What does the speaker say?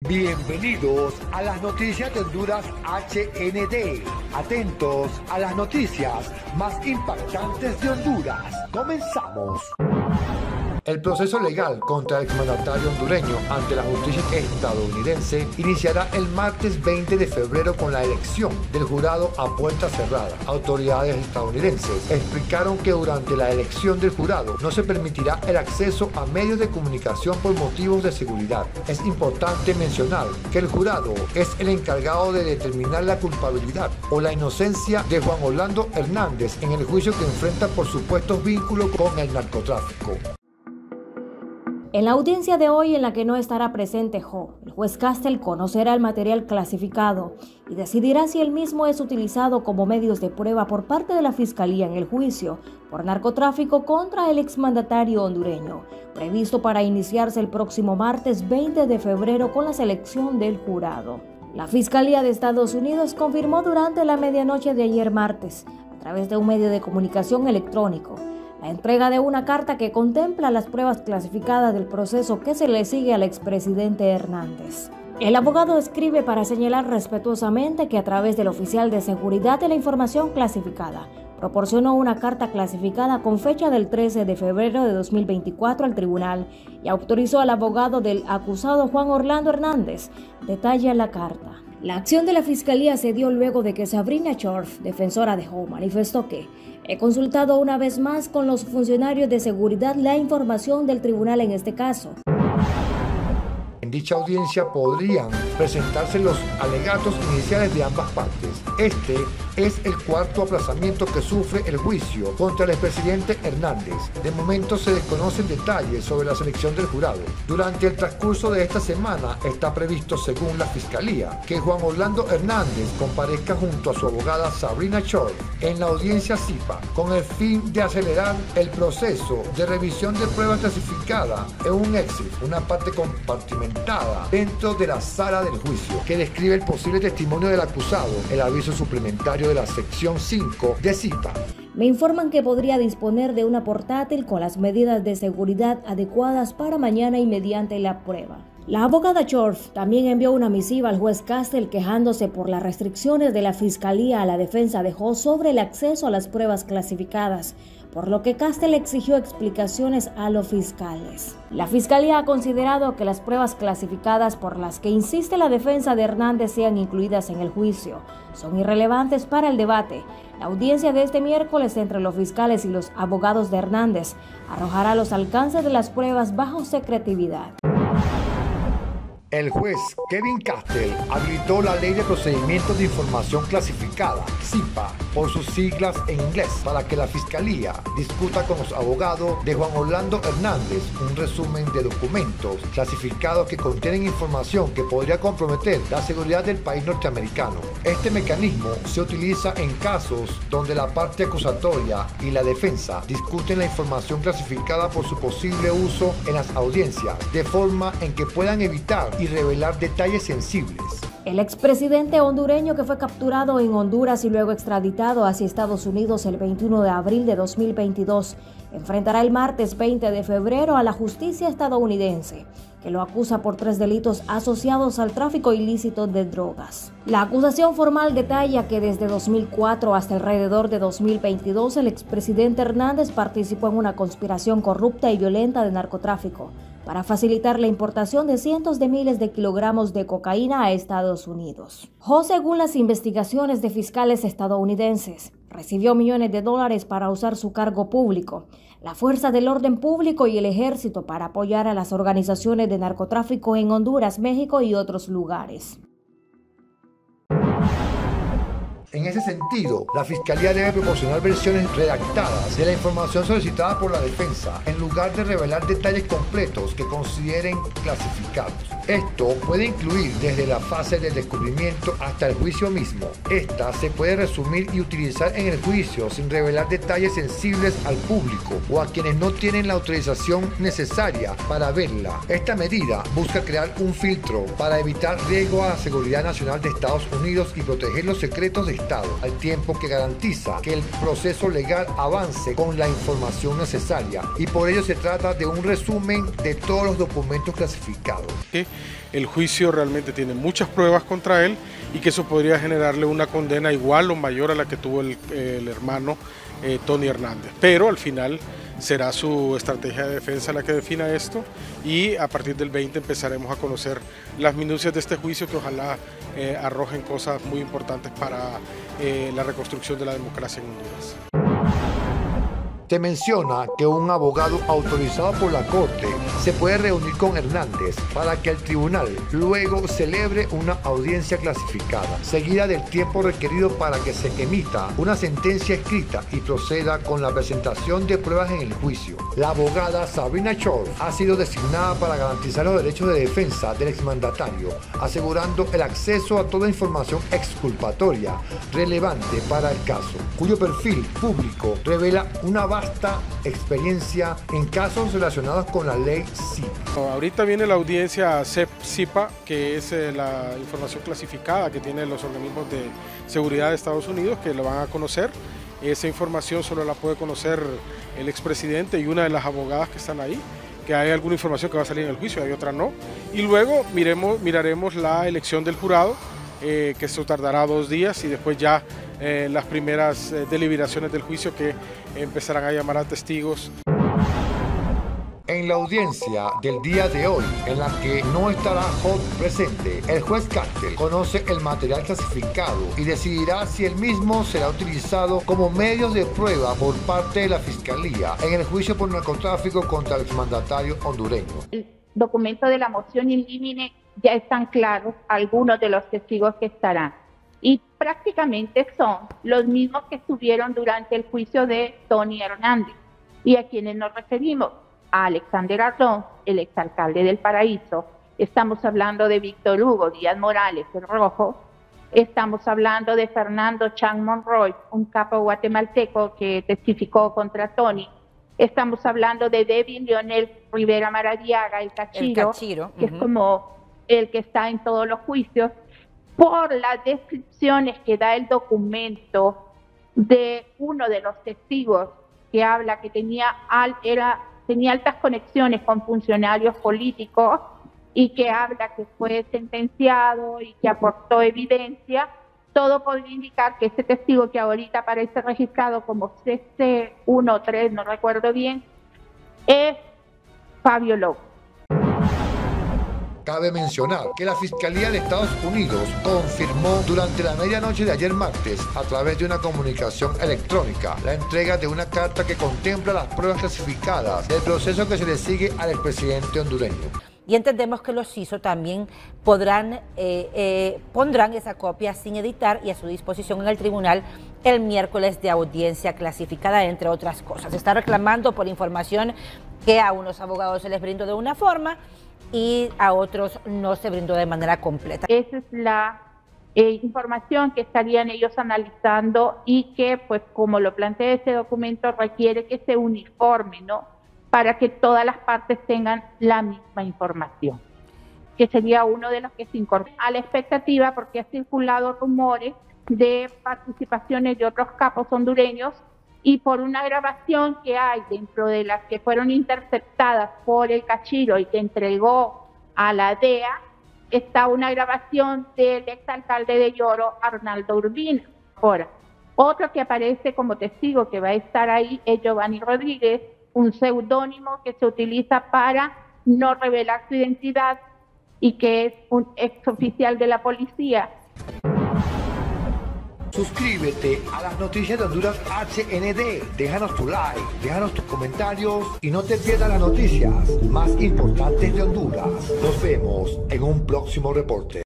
Bienvenidos a las noticias de Honduras HND. Atentos a las noticias más impactantes de Honduras. Comenzamos. El proceso legal contra el exmandatario hondureño ante la justicia estadounidense iniciará el martes 20 de febrero con la elección del jurado a puerta cerrada. Autoridades estadounidenses explicaron que durante la elección del jurado no se permitirá el acceso a medios de comunicación por motivos de seguridad. Es importante mencionar que el jurado es el encargado de determinar la culpabilidad o la inocencia de Juan Orlando Hernández en el juicio que enfrenta por supuestos vínculos con el narcotráfico. En la audiencia de hoy, en la que no estará presente Jo, el juez Castel conocerá el material clasificado y decidirá si el mismo es utilizado como medios de prueba por parte de la Fiscalía en el juicio por narcotráfico contra el exmandatario hondureño, previsto para iniciarse el próximo martes 20 de febrero con la selección del jurado. La Fiscalía de Estados Unidos confirmó durante la medianoche de ayer martes, a través de un medio de comunicación electrónico, la entrega de una carta que contempla las pruebas clasificadas del proceso que se le sigue al expresidente Hernández. El abogado escribe para señalar respetuosamente que a través del oficial de seguridad de la información clasificada, proporcionó una carta clasificada con fecha del 13 de febrero de 2024 al tribunal y autorizó al abogado del acusado Juan Orlando Hernández. Detalla la carta. La acción de la Fiscalía se dio luego de que Sabrina Chorf, defensora de Jo, manifestó que he consultado una vez más con los funcionarios de seguridad la información del tribunal en este caso. En dicha audiencia podrían presentarse los alegatos iniciales de ambas partes. Este es el cuarto aplazamiento que sufre el juicio contra el expresidente Hernández. De momento se desconocen detalles sobre la selección del jurado. Durante el transcurso de esta semana está previsto, según la Fiscalía, que Juan Orlando Hernández comparezca junto a su abogada Sabrina Chorf en la audiencia CIPA, con el fin de acelerar el proceso de revisión de pruebas clasificadas en un EXIF, una parte compartimentada dentro de la sala del juicio, que describe el posible testimonio del acusado, el aviso suplementario de la sección 5 de CIPA. Me informan que podría disponer de una portátil con las medidas de seguridad adecuadas para mañana y mediante la prueba. La abogada Chorf también envió una misiva al juez Castel quejándose por las restricciones de la Fiscalía a la defensa de Jo sobre el acceso a las pruebas clasificadas, por lo que Castel exigió explicaciones a los fiscales. La Fiscalía ha considerado que las pruebas clasificadas por las que insiste la defensa de Hernández sean incluidas en el juicio son irrelevantes para el debate. La audiencia de este miércoles entre los fiscales y los abogados de Hernández arrojará los alcances de las pruebas bajo secretividad. El juez Kevin Castel habilitó la Ley de Procedimientos de Información Clasificada, CIPA, por sus siglas en inglés, para que la Fiscalía discuta con los abogados de Juan Orlando Hernández un resumen de documentos clasificados que contienen información que podría comprometer la seguridad del país norteamericano. Este mecanismo se utiliza en casos donde la parte acusatoria y la defensa discuten la información clasificada por su posible uso en las audiencias, de forma en que puedan evitar y revelar detalles sensibles. El expresidente hondureño, que fue capturado en Honduras y luego extraditado hacia Estados Unidos el 21 de abril de 2022, enfrentará el martes 20 de febrero a la justicia estadounidense, que lo acusa por 3 delitos asociados al tráfico ilícito de drogas. La acusación formal detalla que desde 2004 hasta alrededor de 2022 el expresidente Hernández participó en una conspiración corrupta y violenta de narcotráfico para facilitar la importación de cientos de miles de kilogramos de cocaína a Estados Unidos. Jo, según las investigaciones de fiscales estadounidenses, recibió millones de dólares para usar su cargo público, la fuerza del orden público y el ejército para apoyar a las organizaciones de narcotráfico en Honduras, México y otros lugares. En ese sentido, la Fiscalía debe proporcionar versiones redactadas de la información solicitada por la defensa, en lugar de revelar detalles completos que consideren clasificados. Esto puede incluir desde la fase del descubrimiento hasta el juicio mismo. Esta se puede resumir y utilizar en el juicio sin revelar detalles sensibles al público o a quienes no tienen la autorización necesaria para verla. Esta medida busca crear un filtro para evitar riesgo a la seguridad nacional de Estados Unidos y proteger los secretos de Estado, al tiempo que garantiza que el proceso legal avance con la información necesaria, y por ello se trata de un resumen de todos los documentos clasificados. el juicio realmente tiene muchas pruebas contra él y que eso podría generarle una condena igual o mayor a la que tuvo el hermano Tony Hernández. Pero al final será su estrategia de defensa la que defina esto y a partir del 20 empezaremos a conocer las minucias de este juicio que ojalá arrojen cosas muy importantes para la reconstrucción de la democracia en Honduras. Se menciona que un abogado autorizado por la Corte se puede reunir con Hernández para que el tribunal luego celebre una audiencia clasificada, seguida del tiempo requerido para que se emita una sentencia escrita y proceda con la presentación de pruebas en el juicio. La abogada Sabrina Chor ha sido designada para garantizar los derechos de defensa del exmandatario, asegurando el acceso a toda información exculpatoria relevante para el caso, cuyo perfil público revela una vasta experiencia en casos relacionados con la ley CIPA. Ahorita viene la audiencia CIPA, que es la información clasificada que tienen los organismos de seguridad de Estados Unidos, que lo van a conocer. Esa información solo la puede conocer el expresidente y una de las abogadas que están ahí, que hay alguna información que va a salir en el juicio, hay otra no. Y luego miraremos la elección del jurado, que eso tardará 2 días y después ya las primeras deliberaciones del juicio que empezarán a llamar a testigos. En la audiencia del día de hoy, en la que no estará Holt presente, el juez Castel conoce el material clasificado y decidirá si el mismo será utilizado como medios de prueba por parte de la Fiscalía en el juicio por narcotráfico contra el exmandatario hondureño. El documento de la moción in limine ya están claros algunos de los testigos que estarán. Y prácticamente son los mismos que estuvieron durante el juicio de Tony Hernández. ¿Y a quienes nos referimos? A Alexander Ardón, el exalcalde del Paraíso. Estamos hablando de Víctor Hugo Díaz Morales, el Rojo. Estamos hablando de Fernando Chan Monroy, un capo guatemalteco que testificó contra Tony. Estamos hablando de David Leonel Rivera Maradiaga, el Cachiro, que es como el que está en todos los juicios, por las descripciones que da el documento de uno de los testigos que habla que tenía altas conexiones con funcionarios políticos y que habla que fue sentenciado y que aportó evidencia. Todo podría indicar que ese testigo, que ahorita aparece registrado como CC13, no recuerdo bien, es Fabio López. Cabe mencionar que la Fiscalía de Estados Unidos confirmó durante la medianoche de ayer martes, a través de una comunicación electrónica, la entrega de una carta que contempla las pruebas clasificadas del proceso que se le sigue al expresidente hondureño. Y entendemos que los CISO también pondrán esa copia sin editar y a su disposición en el tribunal el miércoles de audiencia clasificada, entre otras cosas. Se está reclamando por información que a unos abogados se les brindó de una forma y a otros no se brindó de manera completa. Esa es la información que estarían ellos analizando y que, pues como lo plantea ese documento, requiere que se uniforme, ¿no? Para que todas las partes tengan la misma información, que sería uno de los que se incorpora a la expectativa, porque ha circulado rumores de participaciones de otros capos hondureños y por una grabación que hay dentro de las que fueron interceptadas por el Cachiro y que entregó a la DEA, está una grabación del exalcalde de Lloro, Arnaldo Urbina. Ahora, otro que aparece como testigo que va a estar ahí es Giovanni Rodríguez, un seudónimo que se utiliza para no revelar su identidad y que es un exoficial de la policía. Suscríbete a las noticias de Honduras HND, déjanos tu like, déjanos tus comentarios y no te pierdas las noticias más importantes de Honduras. Nos vemos en un próximo reporte.